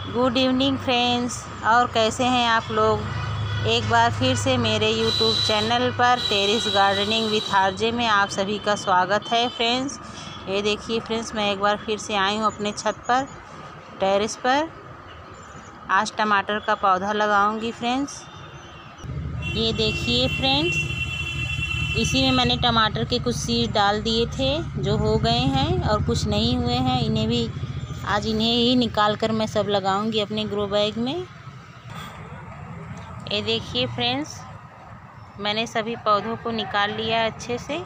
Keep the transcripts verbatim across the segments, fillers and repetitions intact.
Good evening friends. और कैसे हैं आप लोग। एक बार फिर से मेरे यूट्यूब चैनल पर टेरेस गार्डनिंग विथ आरजे में आप सभी का स्वागत है फ्रेंड्स। ये देखिए फ्रेंड्स, मैं एक बार फिर से आई हूँ अपने छत पर, टेरेस पर। आज टमाटर का पौधा लगाऊंगी फ्रेंड्स। ये देखिए फ्रेंड्स, इसी में मैंने टमाटर के कुछ सीड डाल दिए थे जो हो गए हैं और कुछ नहीं हुए हैं। इन्हें भी आज इन्हें ही निकाल कर मैं सब लगाऊंगी अपने ग्रो बैग में। ये देखिए फ्रेंड्स, मैंने सभी पौधों को निकाल लिया अच्छे से।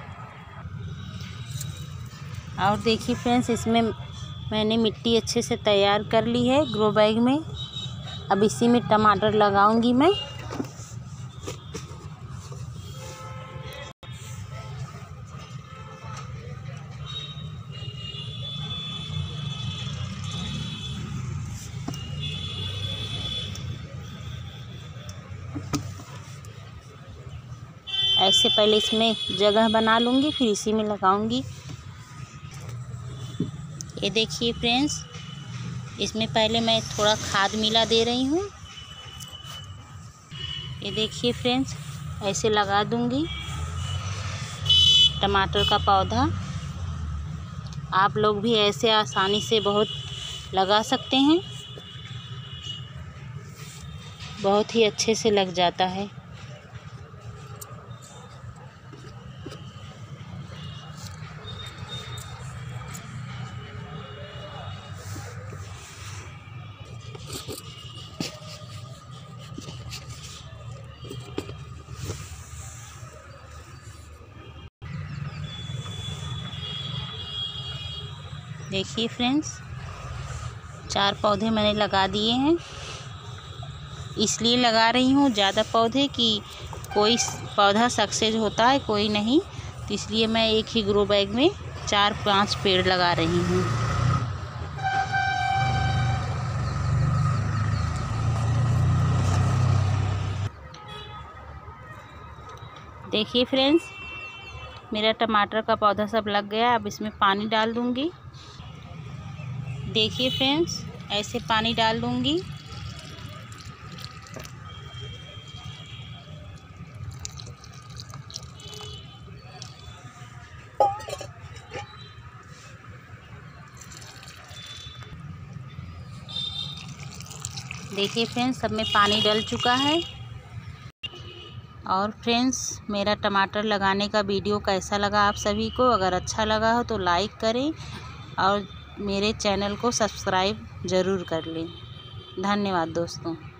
और देखिए फ्रेंड्स, इसमें मैंने मिट्टी अच्छे से तैयार कर ली है ग्रो बैग में। अब इसी में टमाटर लगाऊंगी मैं। ऐसे पहले इसमें जगह बना लूँगी, फिर इसी में लगाऊंगी। ये देखिए फ्रेंड्स, इसमें पहले मैं थोड़ा खाद मिला दे रही हूँ। ये देखिए फ्रेंड्स, ऐसे लगा दूँगी टमाटर का पौधा। आप लोग भी ऐसे आसानी से बहुत लगा सकते हैं, बहुत ही अच्छे से लग जाता है। देखिए फ्रेंड्स, चार पौधे मैंने लगा दिए हैं। इसलिए लगा रही हूँ ज़्यादा पौधे कि कोई पौधा सक्सेस होता है, कोई नहीं। तो इसलिए मैं एक ही ग्रो बैग में चार पांच पेड़ लगा रही हूँ। देखिए फ्रेंड्स, मेरा टमाटर का पौधा सब लग गया। अब इसमें पानी डाल दूँगी। देखिए फ्रेंड्स, ऐसे पानी डाल दूँगी। देखिए फ्रेंड्स, सब में पानी डल चुका है। और फ्रेंड्स, मेरा टमाटर लगाने का वीडियो कैसा लगा आप सभी को। अगर अच्छा लगा हो तो लाइक करें और मेरे चैनल को सब्सक्राइब ज़रूर कर लें। धन्यवाद दोस्तों।